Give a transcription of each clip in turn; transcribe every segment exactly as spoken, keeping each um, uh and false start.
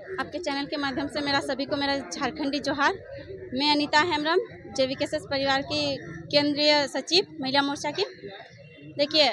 आपके चैनल के माध्यम से मेरा सभी को मेरा झारखंडी जोहार। मैं अनीता हेम्ब्रम, जेवीकेएसएस परिवार की केंद्रीय सचिव महिला मोर्चा की। देखिए,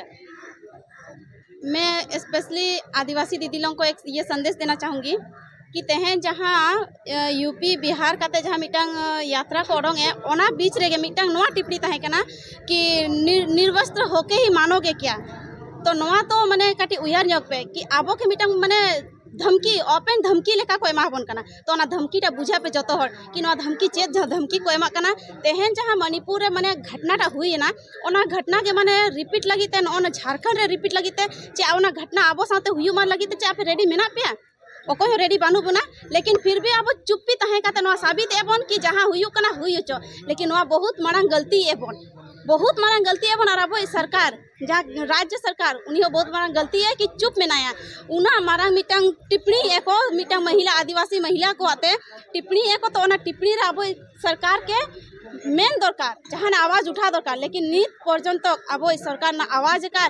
मैं स्पेशली आदिवासी दीदी लोगों को एक ये संदेश देना चाहूँगी कि तेहें जहाँ यूपी बिहार काते जहाँ मिटंग यात्रा को ओडोंग है ओना बीच रेगे मिटंग नोआ टिप्पणी तहे कना कि निर, निर्वस्त्र होके ही मानोगे क्या। तो नोआ तो मने काटी उयार ᱧᱚᱜ पे कि आबो के मिटंग मने धमकी ओपन धमकी लेका को एमाबन कना। तो ना धमकी टा बुझा पे जतो हर कि नोआ धमकी चेत जहाँ धमकी को एमा कना तेहेन जहाँ मणिपुर रे मने घटना टा हुई ना ओना घटना के मने रिपीट लगिते ओना झारखंड रे रिपीट लगिते चे ओना घटना आबो साथे हुयु मार लगिते चे आपे रेडी मेना पे ओको रेडी बानू बना। लेकिन फिर भी अब चुप्पी तहे काते नोआ साबित एबन कि जहाँ हुयु कना हुयु चो। लेकिन नोआ बहुत मारांग गलती एबन बहुत मारांग गलती एबन और अब सरकार जहाँ राज्य सरकार उन्हीं बहुत मारांग गलती है कि चुप में नाया उना मारांग मिटंग टिप्पणी एको मिटंग महिला आदिवासी महिला को आते टिप्पणी एको तो ओना टिप्पणी रे अब सरकार के मेन दरकार जहाँ आवाज उठा दरकार। लेकिन नित पर्यंत अब सरकार ना आवाज का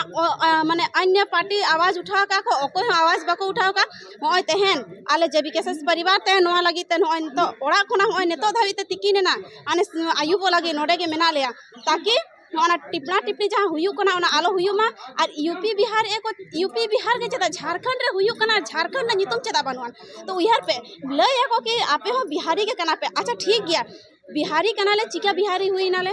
ना माने अन्य पार्टी आवाज उठा का को ओको आवाज बाको उठाओ का होय तेहेन आले जेवीकेएसएस परिवार तेहेन नोआ लगी तेन होय तो ओड़ा खुना होय नेतो धाविते तिकिने ना आने आयुबो लगी नोडे के मेना लिया ताकि ओना टिप्पणा टिप्पणी जहाँ हुयु कना ओना आलो हुयु मा। और यूपी बिहार एको यूपी बिहार के चेदा झारखंड रे हुयु कना झारखंड ना नितुम चेदा बनवान तो उयार पे लय एको कि आपे हो बिहारी के कना पे अच्छा ठीक गया बिहारी कनाले चिका बिहारी हुई नाले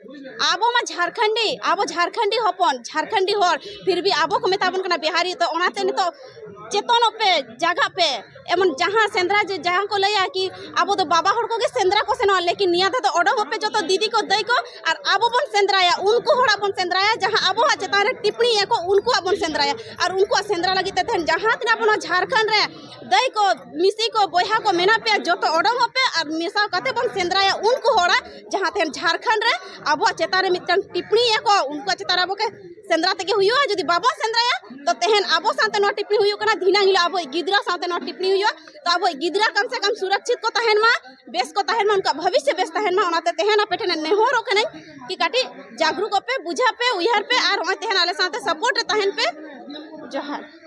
आबो मा झारखंडी आबो झारखंडी होपन झारखंडी होर फिर भी आबो को मेताबन कना बिहारी तो ओनाते तो चेतन पे जगह पे एमन जहाँ सेंद्रा जहाँ को लैया कि आबो तो बाबा हर को के सेंद्रा को सेनो। लेकिन निया तो ओडो पे जो तो दीदी को दई को और आबो बन सेंद्राया उनको होड़ा बन सेंद्राया जहाँ आबो हा चेतान टिप्पणी एको उनको अपन सेंद्राया और उनको सेंद्रा लगी ते जहाँ तीन अपन झारखंड रे दई को मिसी को बोहा को मेना पे जो तो ओडो पे और मिसा कते बन सेंद्राया उनको होड़ा जहाँ तेन झारखंड रे आबो चेतान मिटन टिप्पणी एको उनको चेतान आबो के सेंद्रा तक हुआ जदि बाबा सेंद्राया तो तेहन आबो साथे नो टिप्पणी हुई कना धीना हिला आबो गिदरा साथे नो टिप्पणी हुई तो आबो गिदरा कम से कम सुरक्षित को तहन मा बेस को तहन मा उनका भविष्य बेस तहन मा ओनाते तेहन अपेठन नेहो रोके नहीं कि काटी जागरूक पे बुझा पे उयार पे और तेहन आले साथे सपोर्ट तहन पे जोहार।